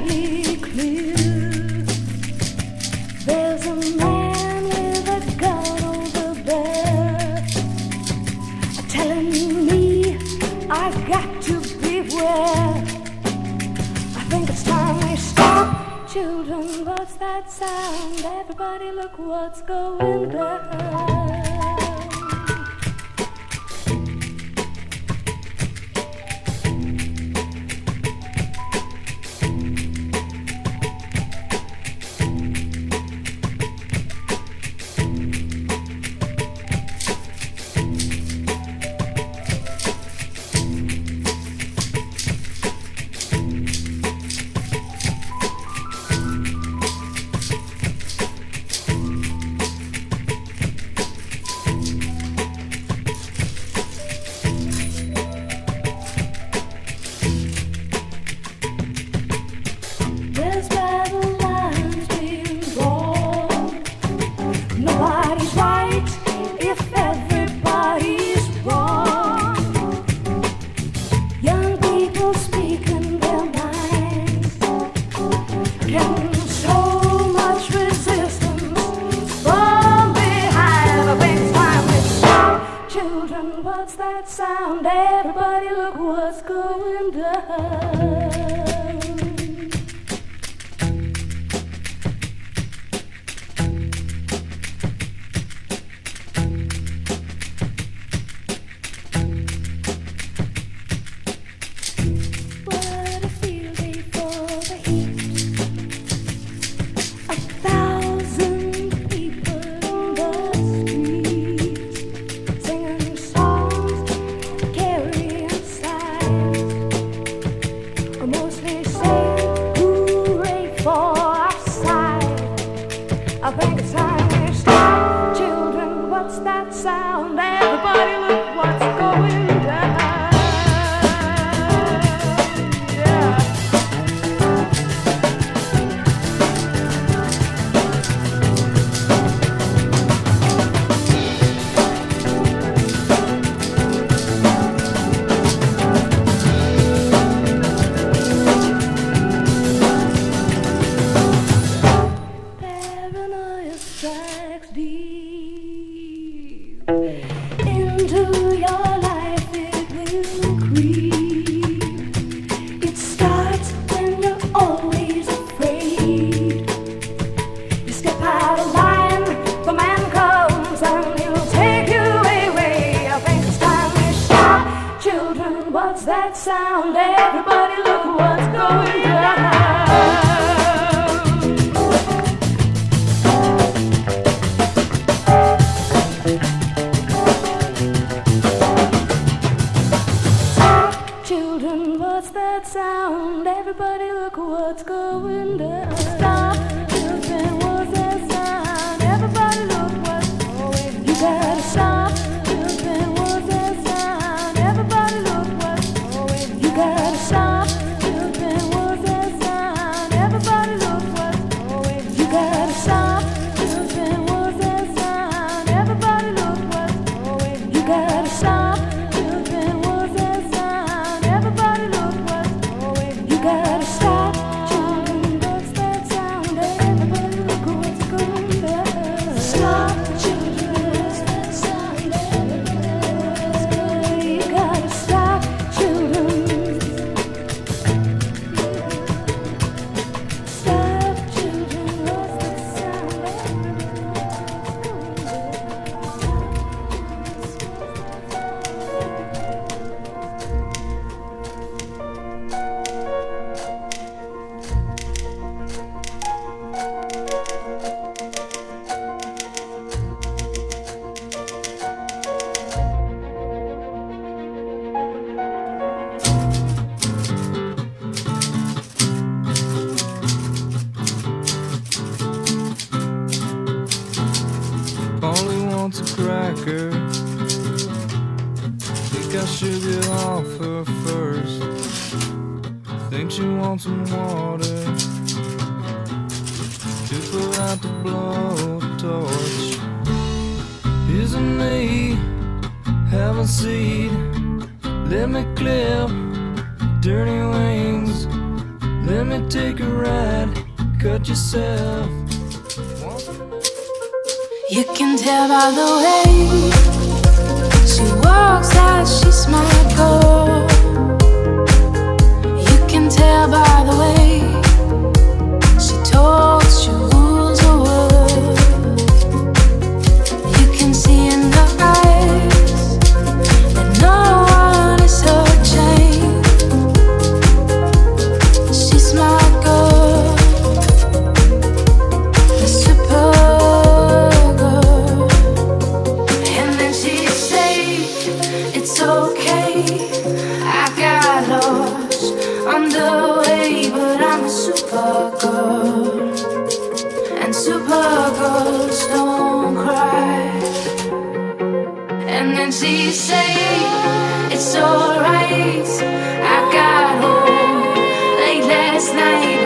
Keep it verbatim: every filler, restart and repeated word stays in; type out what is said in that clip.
perfectly clear. There's a man with a gun over there, telling me I got to beware. I think it's time we stop. Children, what's that sound? Everybody look what's going down. Nobody's right if everybody's wrong. Young people speaking their minds, getting so much resistance from behind. I think it's time we stop. Children, what's that sound? Everybody look what's going down. I think it's time we stop. Children, what's that sound? Everybody look what's going down. Yeah. Strikes deep into your life, it will creep. It starts when you're always afraid. You step out of line, the man comes and he'll take you away. I think it's time we stop. Children, what's that sound? Everybody look what's going down. Children, what's that sound? Everybody look what's going down. Stop. Children, what's that sound? Everybody look what's going down. You gotta stop. Children, what's that sound? Everybody look what's going down. You gotta stop. Children, what's that sound? Everybody look what's going down. You gotta stop. Children, what's that sound? Everybody look what's going down. You gotta stop. Children, what's that sound? Everybody look what's going down. You gotta stop. Children, what's that sound? Everybody look what's going down. Stop. Children, what's that sound? Everybody look what's going down. You gotta stop. Children. Stop. Children, what's that sound? Only wants a cracker. Think I should get off her first. Think she wants some water to put out the blowtorch. Isn't me? Have a seat. Let me clip dirty wings. Let me take a ride, cut yourself. You can tell by the way she walks that she's my girl. You can tell by the way she talks, she rules the world. You can see in her eyes that no one is her chain. She's my girl, the super. It's okay, I got lost on the way, but I'm a supergirl, and supergirls don't cry. And then she say, it's alright, I got home late last night.